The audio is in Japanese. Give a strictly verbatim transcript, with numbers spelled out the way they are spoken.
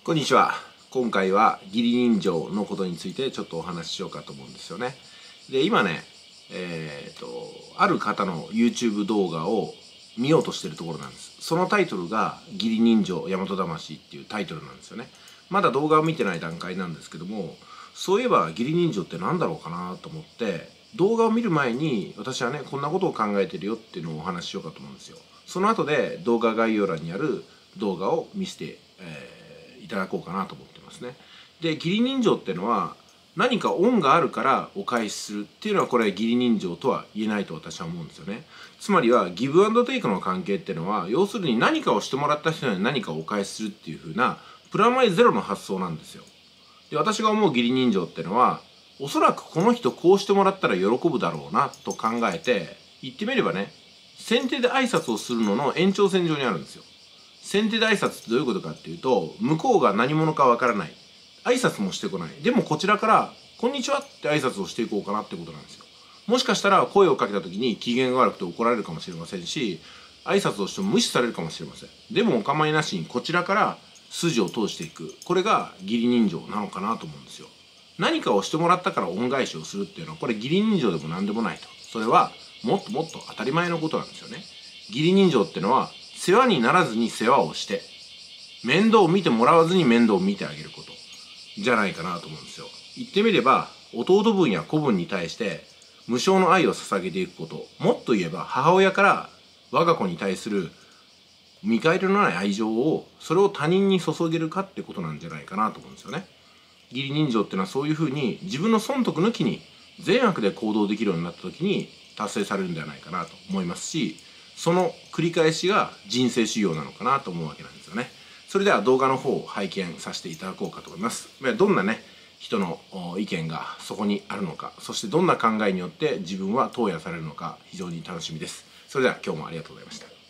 こんにちは。今回は義理人情のことについてちょっとお話ししようかと思うんですよね。で、今ね、えっと、ある方の YouTube 動画を見ようとしてるところなんです。そのタイトルが義理人情大和魂っていうタイトルなんですよね。まだ動画を見てない段階なんですけども、そういえば義理人情って何だろうかなと思って、動画を見る前に私はね、こんなことを考えてるよっていうのをお話ししようかと思うんですよ。その後で動画概要欄にある動画を見せて、えーいただこうかなと思ってますね。で、義理人情っていうのは何か恩があるからお返しするっていうのはこれ義理人情とは言えないと私は思うんですよね。つまりはギブアンドテイクの関係っていうのは要するに何かをしてもらった人に何かをお返しするっていう風なプラマイゼロの発想なんですよ。で、私が思う義理人情っていうのはおそらくこの人こうしてもらったら喜ぶだろうなと考えて、言ってみればね、先手で挨拶をするのの延長線上にあるんですよ。先手で挨拶ってどういうことかっていうと、向こうが何者かわからない、挨拶もしてこない、でもこちらから「こんにちは」って挨拶をしていこうかなってことなんですよ。もしかしたら声をかけた時に機嫌が悪くて怒られるかもしれませんし、挨拶をしても無視されるかもしれません。でもお構いなしにこちらから筋を通していく、これが義理人情なのかなと思うんですよ。何かをしてもらったから恩返しをするっていうのはこれ義理人情でも何でもないと。それはもっともっと当たり前のことなんですよね。義理人情ってのは世話にならずに世話をして、面倒を見てもらわずに面倒を見てあげることじゃないかなと思うんですよ。言ってみれば弟分や子分に対して無償の愛を捧げていくこと、もっと言えば母親から我が子に対する見返りのない愛情を、それを他人に注げるかってことなんじゃないかなと思うんですよね。義理人情っていうのはそういうふうに自分の損得抜きに善悪で行動できるようになった時に達成されるんではないかなと思いますし、その繰り返しが人生修行なのかなと思うわけなんですよね。それでは動画の方を拝見させていただこうかと思います。どんなね人の意見がそこにあるのか、そしてどんな考えによって自分は投与されるのか非常に楽しみです。それでは今日もありがとうございました。